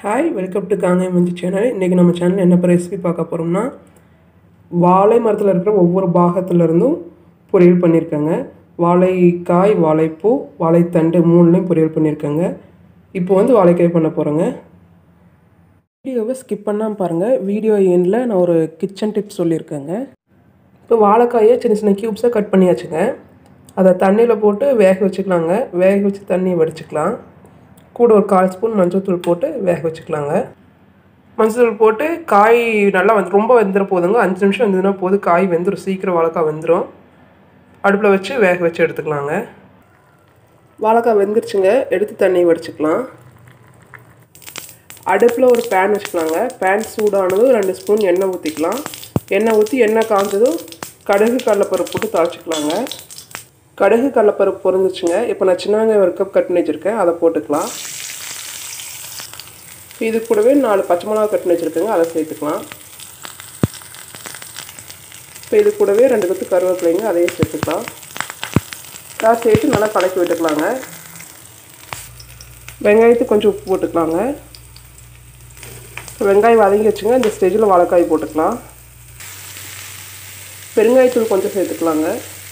Hi welcome to Kangeyam மந்தி channel. இன்றைக்கி நம்ம சேனல் என்ன ரெசிபி பார்க்க போகிறோம்னா, வாழை மரத்தில் இருக்கிற ஒவ்வொரு பாகத்துலேருந்தும் பொரியல் பண்ணியிருக்கேங்க. வாழைக்காய், வாழைப்பூ, வாழைத்தண்டு மூணுலேயும் பொரியல் பண்ணியிருக்கேங்க. இப்போ வாழைக்காய் பண்ண போகிறேங்க. வீடியோவை ஸ்கிப் பண்ணாமல் பாருங்கள். வீடியோ எண்டில் நான் ஒரு கிச்சன் டிப்ஸ் சொல்லியிருக்கேங்க. இப்போ வாழைக்காயை சின்ன சின்ன க்யூப்ஸாக கட் பண்ணியாச்சுங்க. அதை தண்ணியில் போட்டு வேக வச்சுக்கலாங்க. வேக வச்சு தண்ணியை வடிச்சுக்கலாம். கூட ஒரு 1/4 ஸ்பூன் மஞ்சள்தூள் போட்டு வேக வச்சுக்கலாங்க. மஞ்சள்தூள் போட்டு காய் நல்லா ரொம்ப வெந்துட போதுங்க. 5 நிமிஷம் வெந்ததுன்னா போதும். காய் வெந்துடும், சீக்கிரம் வாழைக்காய் வெந்துடும். அடுப்பில் வச்சு வேக வச்சு எடுத்துக்கலாங்க. வாழைக்காய் வெந்துருச்சுங்க. எடுத்து தண்ணி வடிச்சுக்கலாம். அடுப்பில் ஒரு பேன் வச்சுக்கலாங்க. பேன் சூடானதும் 2 ஸ்பூன் எண்ணெய் ஊற்றிக்கலாம். எண்ணெய் ஊற்றி எண்ணெய் காய்ஞ்சதும் கடுகு கடலைப்பருப்பு போட்டு தாளிச்சிக்கலாங்க. கடுகு கடலைப்பருப்பு பொரிஞ்சிச்சுங்க. இப்போ நான் சின்ன வெங்காயம் 1 கப் கட் பண்ணி வச்சுருக்கேன், அதை போட்டுக்கலாம். இது கூடவே 4 பச்சை மிளகா கட் பண்ணி வச்சுருக்கேங்க, அதை சேர்த்துக்கலாம். இப்போ இது கூடவே 2 கொத்து கருவேப்பிலைங்க, அதையும் சேர்த்துக்கலாம். அதை சேர்த்து நல்லா கலக்கி விட்டுக்கலாங்க. வெங்காயத்துக்கு கொஞ்சம் உப்பு போட்டுக்கலாங்க. வெங்காயம் வதங்கி வச்சுங்க. இந்த ஸ்டேஜில் வாழைக்காய் போட்டுக்கலாம். பெருங்காயத்தூள் கொஞ்சம் சேர்த்துக்கலாங்க.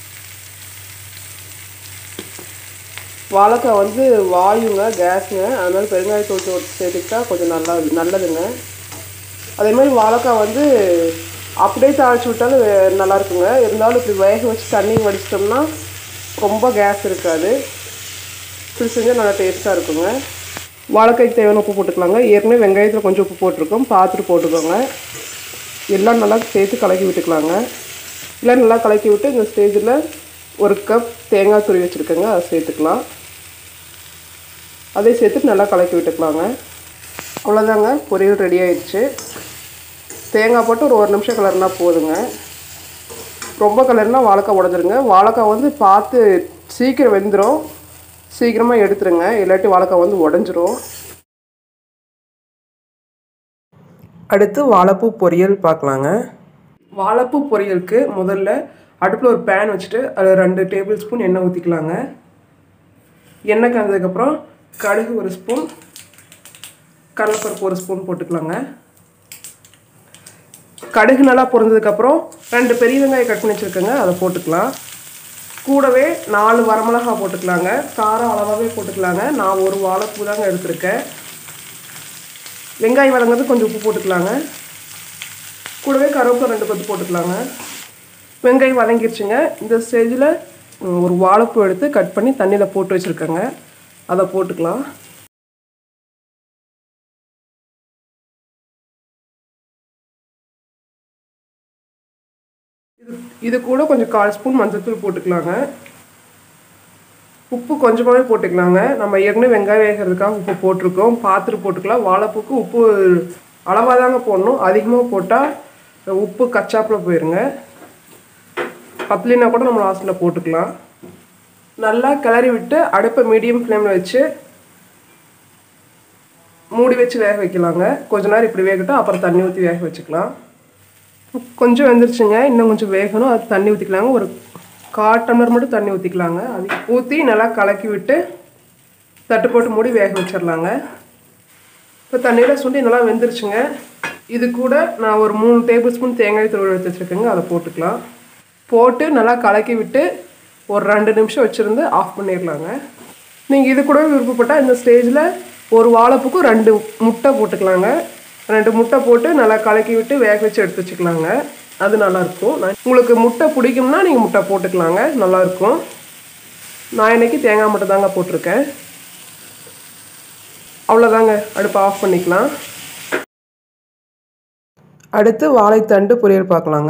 வாழைக்காய் வாயுங்க, கேஸுங்க, அதனால் பெருங்காயத்தூள் சேர்த்துக்கிட்டா கொஞ்சம் நல்லதுங்க. அதே மாதிரி வாழைக்காய் அப்படியே தாளித்து விட்டாலும் நல்லா இருக்குங்க. இருந்தாலும் இப்படி வேக வச்சு தண்ணி வடிச்சிட்டோம்னா ரொம்ப கேஸ் இருக்காது. இப்படி செஞ்சால் நல்லா டேஸ்ட்டாக இருக்குங்க. வாழைக்காய்க்கு தேவையான உப்பு போட்டுக்கலாங்க. ஏற்கனவே வெங்காயத்தில் கொஞ்சம் உப்பு போட்டிருக்கோம், பார்த்துட்டு போட்டுக்கோங்க. எல்லாம் நல்லா சேர்த்து கலக்கி விட்டுக்கலாங்க. எல்லாம் நல்லா கலக்கி விட்டு இந்த ஸ்டேஜில் 1 கப் தேங்காய் துருவி வச்சுருக்கேங்க, அதை சேர்த்துக்கலாம். அதை சேர்த்துட்டு நல்லா கலக்கி விட்டுக்கலாங்க. அவ்வளோதாங்க, பொரியல் ரெடி ஆயிடுச்சு. தேங்காய் போட்டு ஒரு 1 நிமிஷம் கலர்னா போதுங்க. ரொம்ப கலர்னா வாழைக்காய் உடஞ்சிருங்க. வாழைக்காய் பார்த்து சீக்கிரம் வெந்துடும், சீக்கிரமாக எடுத்துருங்க. இல்லாட்டி வாழைக்காய் உடஞ்சிரும். அடுத்து வாழைப்பூ பொரியல் பார்க்கலாங்க. வாழைப்பூ பொரியலுக்கு முதல்ல அடுப்பில் ஒரு பேன் வச்சுட்டு அதில் 2 டேபிள் ஸ்பூன் எண்ணெய் ஊற்றிக்கலாங்க. எண்ணெய் காய்ஞ்சதுக்கப்புறம் கடுகு 1 ஸ்பூன், கடலைப்பருப்பு 1 ஸ்பூன் போட்டுக்கலாங்க. கடுகு நல்லா பொரிஞ்சதுக்கப்புறம் 2 பெரிய வெங்காயம் கட் பண்ணி வச்சுருக்கேங்க, அதை போட்டுக்கலாம். கூடவே 4 வரமிளகாய் போட்டுக்கலாங்க. காரம் அளவாகவே போட்டுக்கலாங்க. நான் ஒரு வாழைப்பூ தாங்க எடுத்துருக்கேன். வெங்காயம் வதங்கிறது கொஞ்சம் உப்பு போட்டுக்கலாங்க. கூடவே கருவேப்பிலை 2 கொத்து போட்டுக்கலாங்க. வெங்காயம் வதங்கிடுச்சுங்க. இந்த ஸ்டேஜில் ஒரு வாழைப்பூ எடுத்து கட் பண்ணி தண்ணியில் போட்டு வச்சுருக்கேங்க, அதை போட்டுக்கலாம். இது கூட கொஞ்சம் 1/4 ஸ்பூன் மஞ்சள்தூள் போட்டுக்கலாங்க. உப்பு கொஞ்சமாகவே போட்டுக்கலாங்க. நம்ம ஏற்கனவே வெங்காயம் வேகிறதுக்காக உப்பு போட்டிருக்கோம், பார்த்துட்டு போட்டுக்கலாம். வாழைப்பூக்கு உப்பு அளவாக தாங்க போடணும். அதிகமாக போட்டால் உப்பு கச்சாப்பில் போயிருங்க. பத்தலினா கூட நம்ம லாஸ்ட்டில் போட்டுக்கலாம். நல்லா கிளறி விட்டு அடுப்பை மீடியம் ஃப்ளேமில் வச்சு மூடி வச்சு வேக வைக்கலாங்க. கொஞ்ச நேரம் இப்படி வேகட்டும், அப்புறம் தண்ணி ஊற்றி வேக வச்சுக்கலாம். கொஞ்சம் வெந்துருச்சுங்க, இன்னும் கொஞ்சம் வேகணும். அது தண்ணி ஊற்றிக்கலாங்க. ஒரு 1/4 டம்ளர் மட்டும் தண்ணி ஊற்றிக்கலாங்க. அது ஊற்றி நல்லா கலக்கி விட்டு தட்டு போட்டு மூடி வேக வச்சிடலாங்க. இப்போ தண்ணியில் சுண்டி நல்லா வெந்துருச்சுங்க. இது கூட நான் ஒரு 3 டேபிள் ஸ்பூன் தேங்காய் துருவல் எடுத்து வச்சுருக்கேங்க, அதை போட்டுக்கலாம். போட்டு நல்லா கலக்கி விட்டு ஒரு 2 நிமிஷம் வச்சுருந்து ஆஃப் பண்ணிடலாங்க. நீங்கள் இது கூடவே விருப்பப்பட்டால் இந்த ஸ்டேஜில் ஒரு வாழைப்பூக்கு 2 முட்டை போட்டுக்கலாங்க. 2 முட்டை போட்டு நல்லா கலக்கி விட்டு வேக வச்சு எடுத்து வச்சுக்கலாங்க. அது நல்லாயிருக்கும். உங்களுக்கு முட்டை பிடிக்கும்னா நீங்கள் முட்டை போட்டுக்கலாங்க, நல்லாயிருக்கும். நான் இன்றைக்கி தேங்காய் முட்டை தாங்க போட்டிருக்கேன். அவ்வளோதாங்க, அடுப்பை ஆஃப் பண்ணிக்கலாம். அடுத்து வாழைத்தண்டு பொரியல் பார்க்கலாங்க.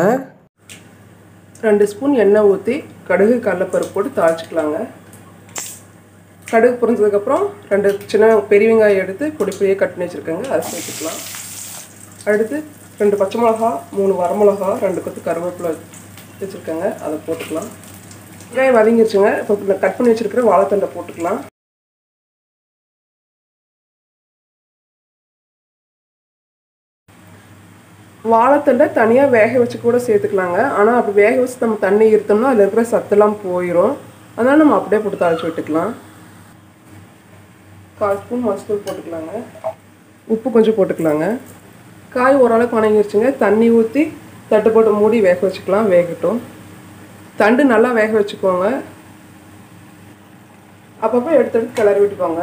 2 ஸ்பூன் எண்ணெய் ஊற்றி கடுகு கடலைப்பருப்பு போட்டு தாளிச்சிக்கலாங்க. கடுகு பொரிஞ்சதுக்கப்புறம் 2 சின்ன பெரிய வெங்காயம் எடுத்து பொடி பொடியாக கட் பண்ணி வச்சுருக்கேங்க, அதை சேர்த்துக்கலாம். அடுத்து 2 பச்சை மிளகா, 3 வரமிளகா, 2 கொத்து கருவேப்பிலை வச்சுருக்கேங்க, அதை போட்டுக்கலாம். வெங்காயம் வதங்கிடுச்சுங்க. இப்போ கட் பண்ணி வச்சுருக்கிற வாழைத்தண்டை போட்டுக்கலாம். வாழைத்தண்டை தனியாக வேக வச்சு கூட சேர்த்துக்கலாங்க. ஆனால் அப்படி வேக வச்சு நம்ம தண்ணி இருத்தோம்னா அதில் இருக்கிற சத்தெல்லாம் போயிடும். அதனால் நம்ம அப்படியே போட்டு தாளித்து விட்டுக்கலாம். 1/4 ஸ்பூன் மஞ்சள் போட்டுக்கலாங்க. உப்பு கொஞ்சம் போட்டுக்கலாங்க. காய் ஓரளவுக்கு வணங்கிருச்சுங்க. தண்ணி ஊற்றி தட்டு போட்டு மூடி வேக வச்சுக்கலாம். வேகட்டும். தண்டு நல்லா வேக வச்சுக்கோங்க. அப்பப்போ எடுத்து கிளறி விட்டுக்கோங்க.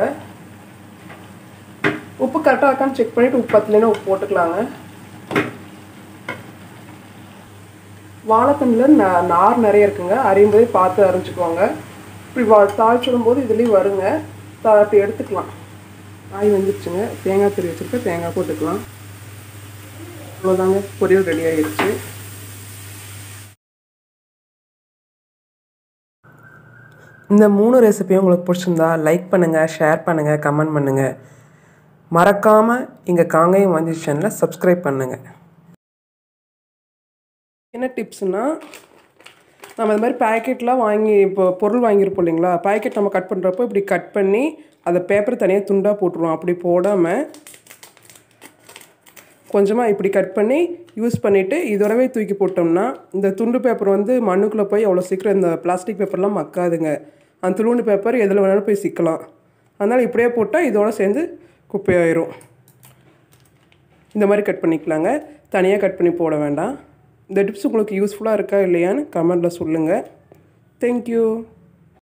உப்பு கரெக்டாக இருக்கான்னு செக் பண்ணிவிட்டு உப்பு பத்தலைன்னா உப்பு போட்டுக்கலாங்க. வாழைத்தண்டில் நார் நிறைய இருக்குங்க. அரியும் போது பார்த்து அரிஞ்சுக்கோங்க. இப்படி தாளிச்சுடும் போது இதுலேயும் வருங்க. அப்படி எடுத்துக்கலாம். காய் வந்துருச்சுங்க. தேங்காய் துருவி வச்சுருக்க தேங்காய் போட்டுக்கலாம். அவ்வளோதாங்க, பொரியல் ரெடி ஆகிடுச்சு. இந்த 3 ரெசிபியும் உங்களுக்கு பிடிச்சிருந்தா லைக் பண்ணுங்கள், ஷேர் பண்ணுங்கள், கமெண்ட் பண்ணுங்கள். மறக்காமல் எங்கள் காங்கேயம் வாஞ்சி சேனலை சப்ஸ்கிரைப் பண்ணுங்கள். என்ன டிப்ஸ்னால், நம்ம இது மாதிரி பேக்கெட்லாம் வாங்கி இப்போ பொருள் வாங்கியிருப்போம் இல்லைங்களா, பேக்கெட் நம்ம கட் பண்ணுறப்போ இப்படி கட் பண்ணி அதை பேப்பர் தனியாக துண்டாக போட்டுருவோம். அப்படி போடாமல் கொஞ்சமாக இப்படி கட் பண்ணி யூஸ் பண்ணிவிட்டு இதோடவே தூக்கி போட்டோம்னா இந்த துண்டு பேப்பர் வந்து மண்ணுக்குள்ளே போய் அவ்வளோ சீக்கிரம் இந்த பிளாஸ்டிக் பேப்பர்லாம் மக்காதுங்க. அந்த துளுண்டு பேப்பர் எதில் வேணாலும் போய் சிக்கலாம். அதனால் இப்படியே போட்டால் இதோடு சேர்ந்து குப்பையாயிரும். இந்த மாதிரி கட் பண்ணிக்கலாங்க. தனியாக கட் பண்ணி போட வேண்டாம். இந்த டிப்ஸ் உங்களுக்கு யூஸ்ஃபுல்லாக இருக்கா இல்லையான்னு கமெண்ட்டில் சொல்லுங்கள். தேங்க்யூ.